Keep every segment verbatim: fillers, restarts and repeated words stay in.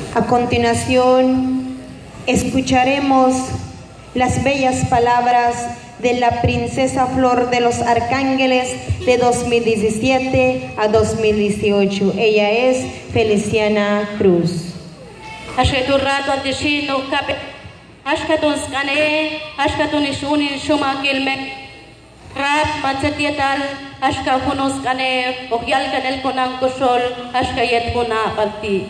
A continuación, escucharemos las bellas palabras de la princesa Flor de los Arcángeles de dos mil diecisiete a dos mil dieciocho. Ella es Feliciana Cruz. Ashkatun skane, ashkatun ishunin shuma kilme, rap matsatietal, ashka hunus kane, ogyal kanel kunang kusol, ashka yet kuna kalti.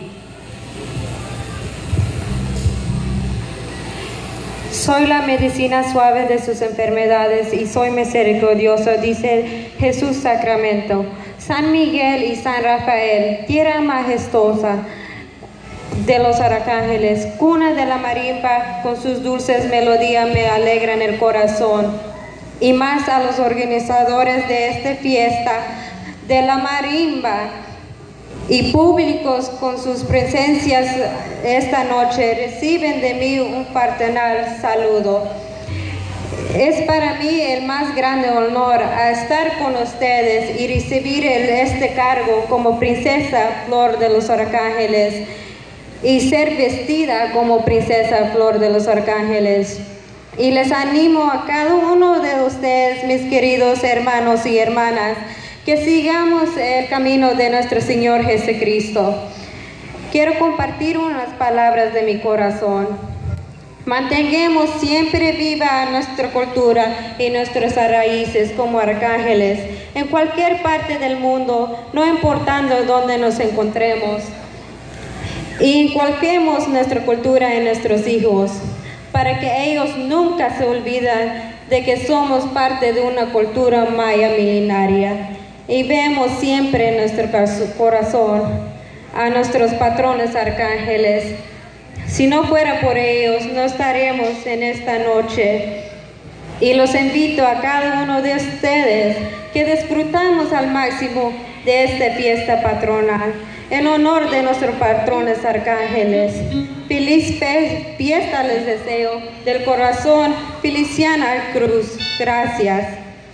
Soy la medicina suave de sus enfermedades y soy misericordioso, dice Jesús Sacramento. San Miguel y San Rafael, tierra majestuosa de los arcángeles, cuna de la marimba, con sus dulces melodías me alegran el corazón. Y más a los organizadores de esta fiesta de la marimba y públicos con sus presencias esta noche, reciben de mí un fraternal saludo. Es para mí el más grande honor a estar con ustedes y recibir el, este cargo como princesa Flor de los Arcángeles y ser vestida como princesa Flor de los Arcángeles. Y les animo a cada uno de ustedes, mis queridos hermanos y hermanas, que sigamos el camino de nuestro Señor Jesucristo. Quiero compartir unas palabras de mi corazón. Mantengamos siempre viva nuestra cultura y nuestras raíces como arcángeles en cualquier parte del mundo, no importando dónde nos encontremos. Y inculquemos nuestra cultura en nuestros hijos, para que ellos nunca se olviden de que somos parte de una cultura maya milenaria. Y vemos siempre en nuestro corazón a nuestros patrones arcángeles. Si no fuera por ellos, no estaremos en esta noche. Y los invito a cada uno de ustedes que disfrutamos al máximo de esta fiesta patronal, en honor de nuestros patrones arcángeles. Feliz fiesta les deseo del corazón, Feliciana Cruz. Gracias.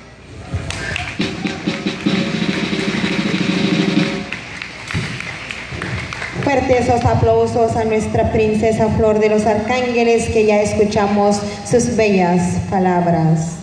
Fuertes esos aplausos a nuestra princesa Flor de los Arcángeles, que ya escuchamos sus bellas palabras.